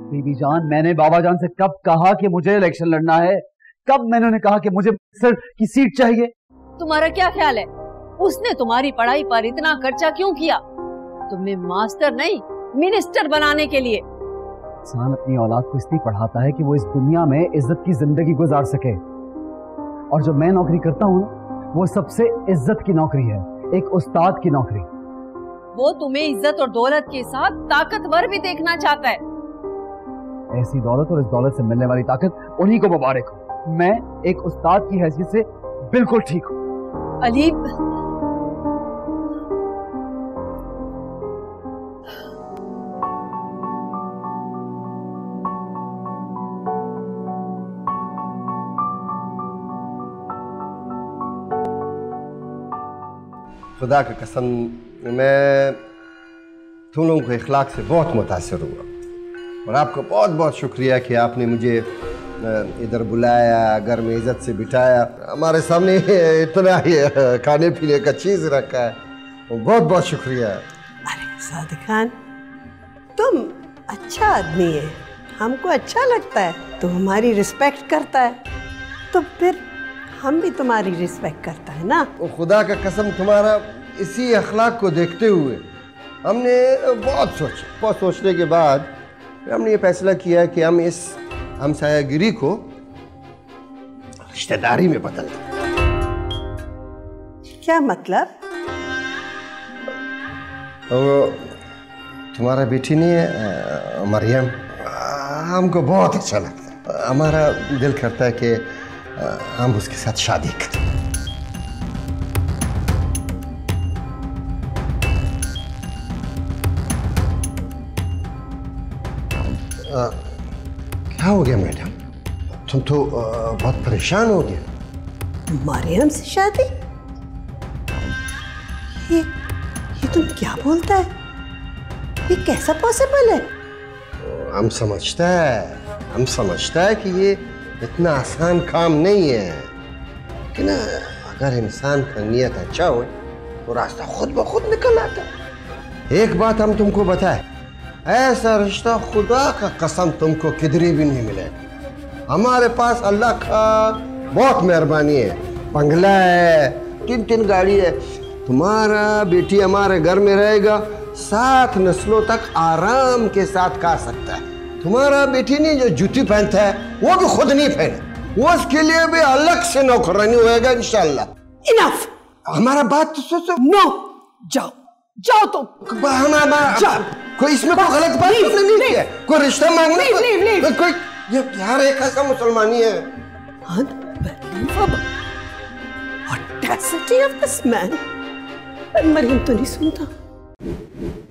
बीबी जान, मैंने बाबा जान से कब कहा कि मुझे इलेक्शन लड़ना है? कब मैंने उन्हें कहा कि मुझे सर की सीट चाहिए? तुम्हारा क्या ख्याल है, उसने तुम्हारी पढ़ाई पर इतना खर्चा क्यों किया? तुम्हें मास्टर नहीं मिनिस्टर बनाने के लिए। इंसान अपनी औलाद को इसलिए पढ़ाता है कि वो इस दुनिया में इज्जत की जिंदगी गुजार सके। और जो मैं नौकरी करता हूँ वो सबसे इज्जत की नौकरी है, एक उस्ताद की नौकरी। वो तुम्हें इज्जत और दौलत के साथ ताकतवर भी देखना चाहता है। ऐसी दौलत और इस दौलत से मिलने वाली ताकत उन्हीं को मुबारक हो। मैं एक उस्ताद की हैसियत से बिल्कुल ठीक हूँ। अली, खुदा की कसम, मैं तुम लोगों के इखलाक से बहुत मुतासिर हुआ और आपका बहुत बहुत शुक्रिया कि आपने मुझे इधर बुलाया, घर में इज्जत से बिठाया, हमारे सामने इतना ही खाने पीने का चीज़ रखा है। बहुत बहुत शुक्रिया। अरे सादिक खान, तुम अच्छा आदमी है, हमको अच्छा लगता है, तुम हमारी रिस्पेक्ट करता है, तो फिर हम भी तुम्हारी रिस्पेक्ट करता है ना। खुदा का कसम, तुम्हारा इसी अखलाक को देखते हुए हमने बहुत सोचने के बाद हमने ये फैसला किया कि हम इस हमसायागिरी को रिश्तेदारी में बदल दें। क्या मतलब? तो तुम्हारा बेटी नहीं है मरियम, हमको बहुत अच्छा लगता है। हमारा दिल करता है कि हम उसके साथ शादी करें। क्या हो गया मैडम? तुम तो बहुत परेशान हो गए। मरियम से शादी? ये तुम क्या बोलता है? ये कैसा पॉसिबल है? हम समझता है कि ये इतना आसान काम नहीं है, लेकिन अगर इंसान का नियत अच्छा हो तो रास्ता खुद ब खुद निकल आता है। एक बात हम तुमको बताएं, ऐसा रिश्ता खुदा का कसम तुमको किधरी भी नहीं मिलेगा। हमारे पास अल्लाह का बहुत मेहरबानी है, बंगला है, 3 गाड़ी है। तुम्हारा बेटी हमारे घर में रहेगा, 7 नस्लों तक आराम के साथ खा सकता है। तुम्हारा बेटी नहीं जो जूती पहनता है वो भी खुद नहीं पहने, वो उसके लिए भी अलग से नौकरानी होएगा इंशाल्लाह। इनफ, हमारा बात तो सोचो। नो, जाओ तुम। जाओ। कोई इसमें कोई गलत बात नहीं किया, कोई रिश्ता मांगने कोई यार एक ऐसा मुसलमानी है। Audacity of this man. Maryam तो नहीं सुनता।